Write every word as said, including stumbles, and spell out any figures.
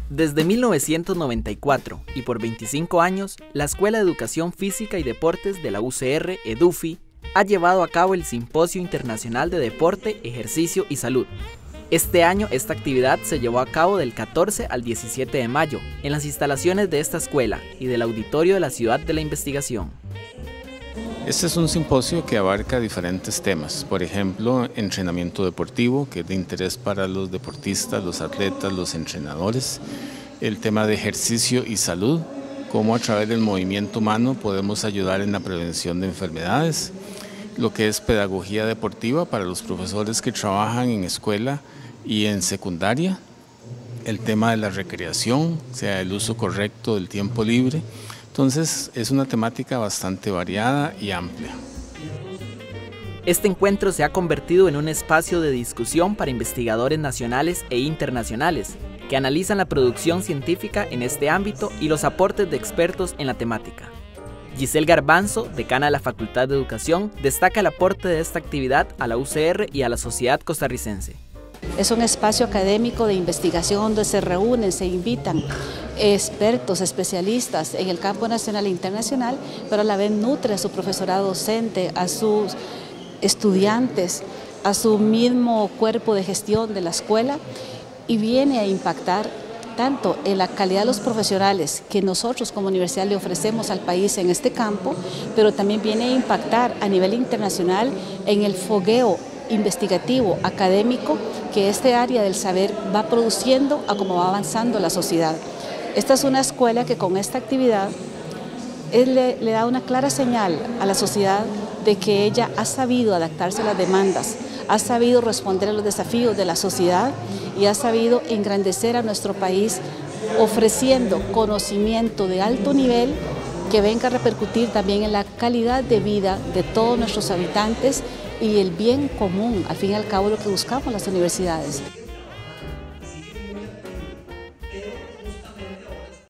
Desde mil novecientos noventa y cuatro y por veinticinco años, la Escuela de Educación Física y Deportes de la U C R, EDUFI, ha llevado a cabo el Simposio Internacional de Deporte, Ejercicio y Salud. Este año esta actividad se llevó a cabo del catorce al diecisiete de mayo en las instalaciones de esta escuela y del auditorio de la Ciudad de la Investigación. Este es un simposio que abarca diferentes temas, por ejemplo, entrenamiento deportivo, que es de interés para los deportistas, los atletas, los entrenadores, el tema de ejercicio y salud, cómo a través del movimiento humano podemos ayudar en la prevención de enfermedades, lo que es pedagogía deportiva para los profesores que trabajan en escuela y en secundaria, el tema de la recreación, o sea, el uso correcto del tiempo libre. Entonces es una temática bastante variada y amplia. Este encuentro se ha convertido en un espacio de discusión para investigadores nacionales e internacionales que analizan la producción científica en este ámbito y los aportes de expertos en la temática. Giselle Garbanzo, decana de la Facultad de Educación, destaca el aporte de esta actividad a la U C R y a la sociedad costarricense. Es un espacio académico de investigación donde se reúnen, se invitan expertos, especialistas en el campo nacional e internacional, pero a la vez nutre a su profesorado docente, a sus estudiantes, a su mismo cuerpo de gestión de la escuela y viene a impactar tanto en la calidad de los profesionales que nosotros como universidad le ofrecemos al país en este campo, pero también viene a impactar a nivel internacional en el fogueo investigativo, académico, que este área del saber va produciendo a cómo va avanzando la sociedad. Esta es una escuela que con esta actividad él le, le da una clara señal a la sociedad de que ella ha sabido adaptarse a las demandas, ha sabido responder a los desafíos de la sociedad y ha sabido engrandecer a nuestro país ofreciendo conocimiento de alto nivel que venga a repercutir también en la calidad de vida de todos nuestros habitantes y el bien común, al fin y al cabo lo que buscamos las universidades.